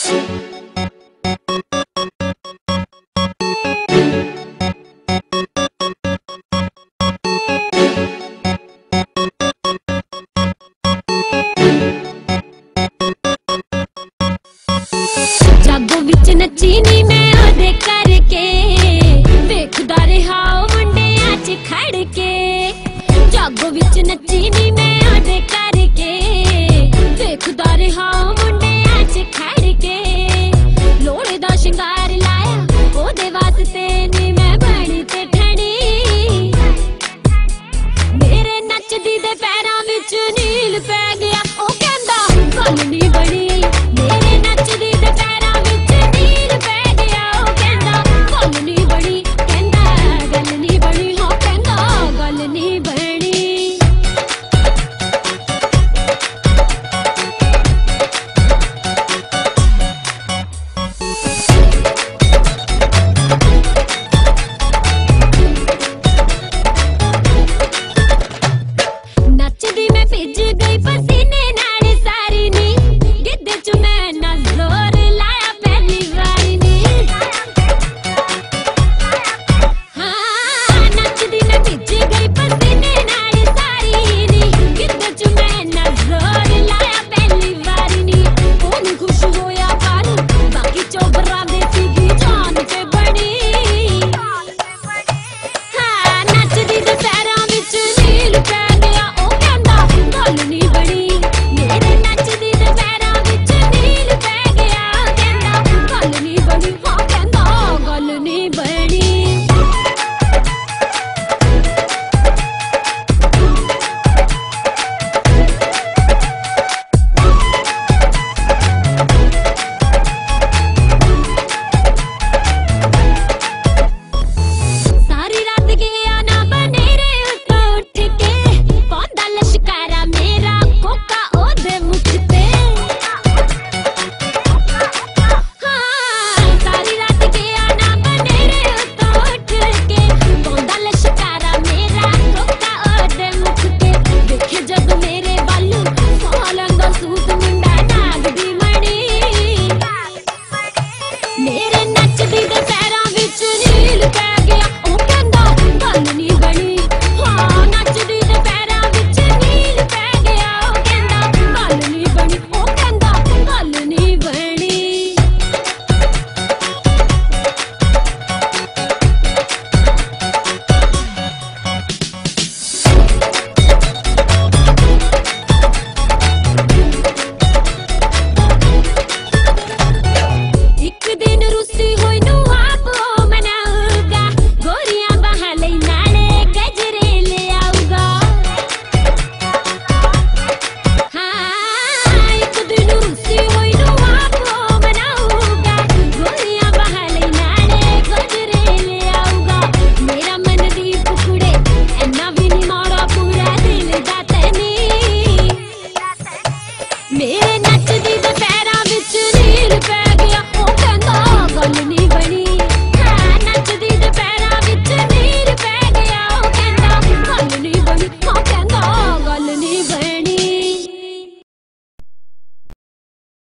जागो विच नची नी मैं ओदे करके, वेखदा रहा मुंडियां च खड़ के। जागो विच नची नी मैं ओदे करके, वेखदा रहा मुंडियां च खड़ के। लोड़े दा शिंगार लाया ओदे वास्ते नी मैं बनी ते ठड़ी। मेरे नचदी दे पैरां विच नील पै गया, ओ कहंदा गल नी